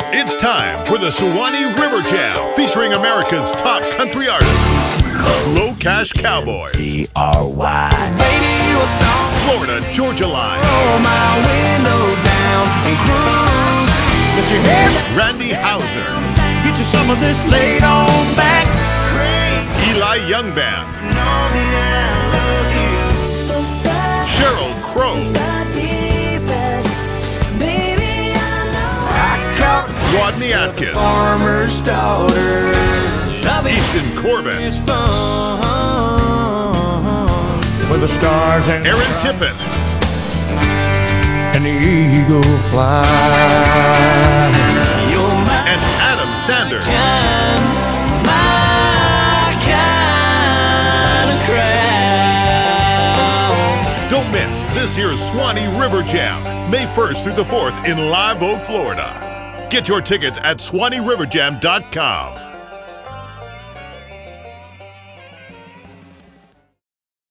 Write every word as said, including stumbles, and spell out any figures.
It's time for the Suwannee River Jam, featuring America's top country artists, Low Cash Cowboys, C R Y Florida Georgia Line, Roll my windows down and cruise. Get your hair back, Randy Houser, get you some of this laid on back. Eli Young Band, Sheryl Crow, Rodney Atkins, Farmer's daughter, Easton Corbin, with the stars and Aaron Tippin, and the eagle fly. you're my and Adam Sanders. kind, my kind of crowd. Don't miss this year's Suwannee River Jam, May first through the fourth in Live Oak, Florida. Get your tickets at Suwannee River Jam dot com.